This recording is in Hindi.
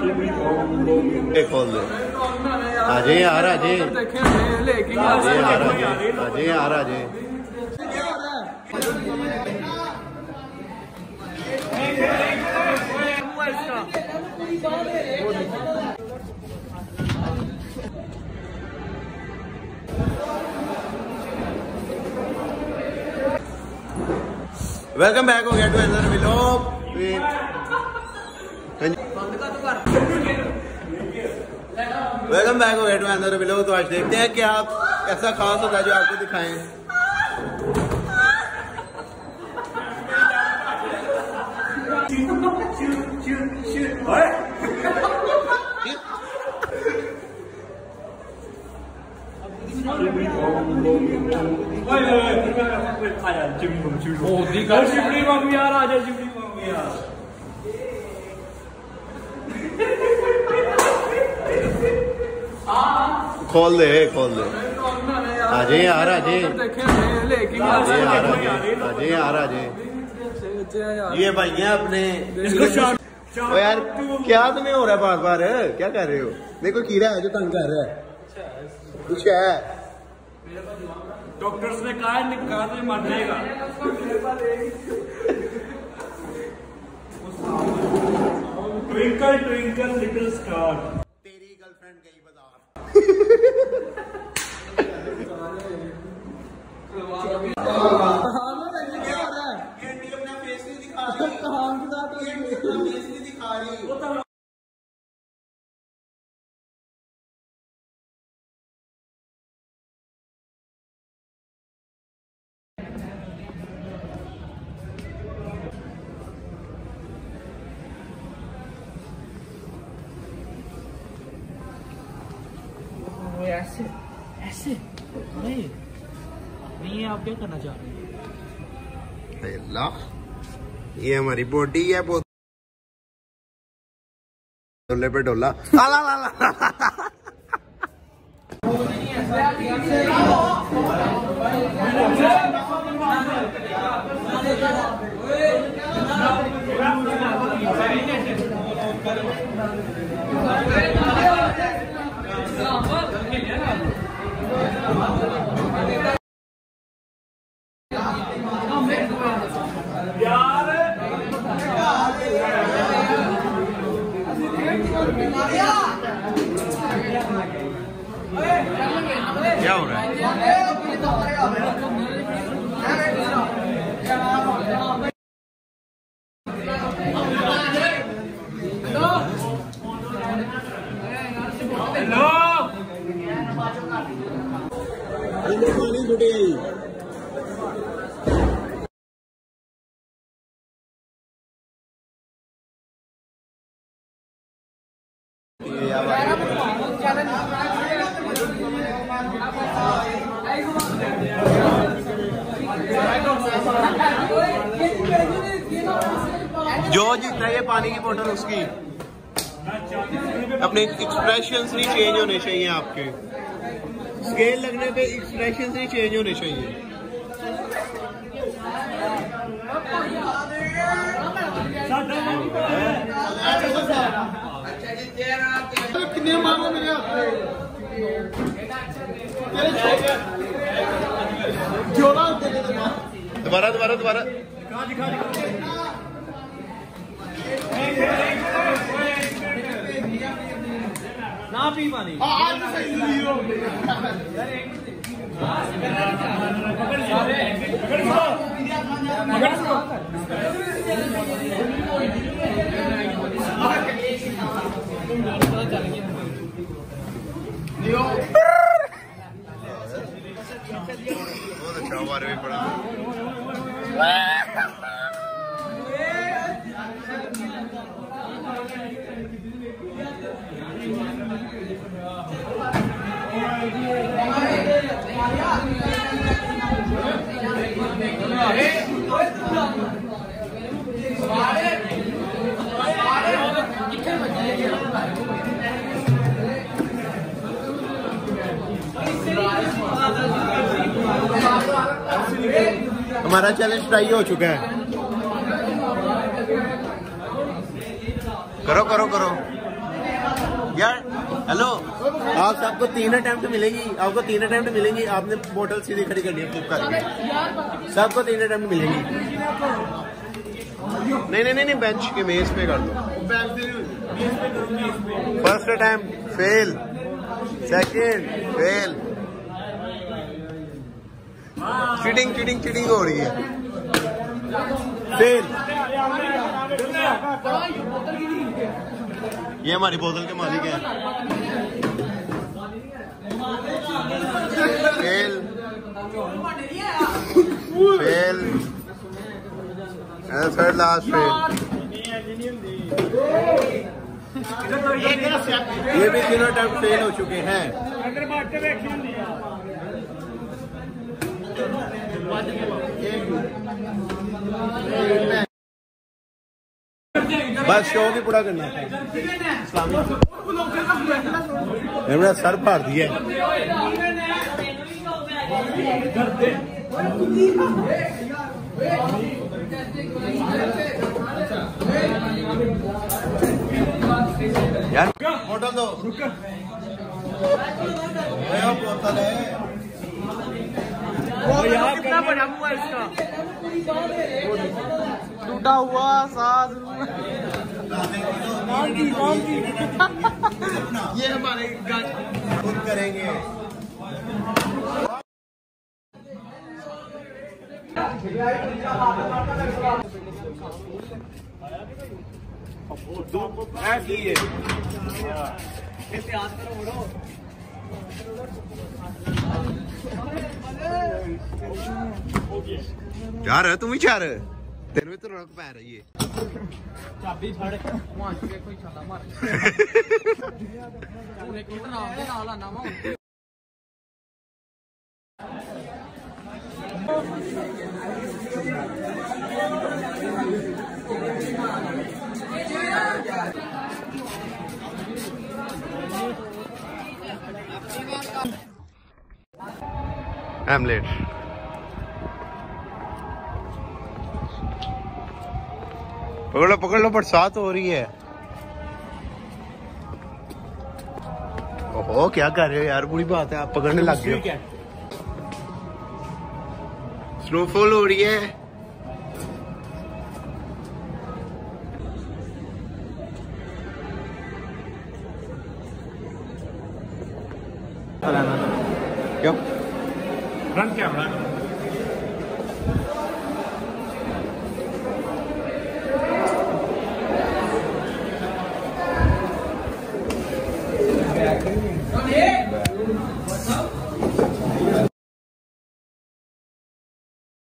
खोल दे। आजे यार आजे आजे यार आजे। वेलकम बैक हो गया to another vlog. Welcome back हो गया टू अनदर व्लॉग। तो आज देखते हैं कि आप ऐसा खास होता है जो आपको दिखाएं। खोल दे आजे यार आजे यार आजे। ये भाई है अपने ओ यार क्या तुम्हें हो रहा है बार बार? क्या कर रहे हो? देखो कीड़ा है जो तंग कर रहा है। कुछ है डॉक्टर्स ने कहा है निकाल में मर जाएगा। Twinkle twinkle little star. तेरी गर्लफ्रेंड गई बाजार। अपना फेस नहीं दिखा रही। ऐसे ऐसे नहीं नहीं, आप क्या करना चाह रहे हैं? ये हमारी बॉडी है, बहुत डोले पे डोला। क्या हो रहा है? पानी छुटे जो जीतना है ये पानी की बोतल उसकी। अपने एक्सप्रेशंस नहीं चेंज होने चाहिए आपके। स्केल लगने पे एक्सप्रेशंस नहीं चेंज होने चाहिए। कितने मारो मेरे हाथ में दोबारा दोबारा दोबारा ना पी पानी। बहुत अच्छा हमारे भी पड़ा। हमारा चैलेंज ट्राई हो चुका है। करो करो करो। यार हेलो, आप सबको 3 अटेम्प्ट मिलेंगी, आपको 3 अटेम्प्ट मिलेंगी। आपने बोतल सीधी खड़ी करनी है फ्लिप करके, सबको 3 अटेम्प्ट मिलेंगी। नहीं, बेंच के मेज पे कर दो। First attempt fail, second fail. Cheating हो रही है। फेल। ये हमारी बोतल के मालिक हैं। Fail, third last fail. ये भी तीनों टाइम फेल हो चुके हैं। बस शो भी पूरा करना है। मेरा सर फाड़ दिया। यार बोतल दो। बोतल है यार, कितना बना हुआ है इसका, टूटा हुआ साथ। ये हमारे खुद करेंगे। यार तुम ही चार तेरे में तो रौनक पै रही है। चाबी फड़ मार के कोई छाला मार ਉਹਨੇ ਕਿਹੜਾ ਨਾਮ ਦੇ ਨਾਲ ਆਣਾ ਵਾ। I'm late. पकड़ लो बरसात हो रही है। ओहो क्या कर रहे हो यार, बुरी बात है, आप पकड़ने लग गए। स्नोफॉल हो रही है। क्यों फ्रंट कैमरा Okay.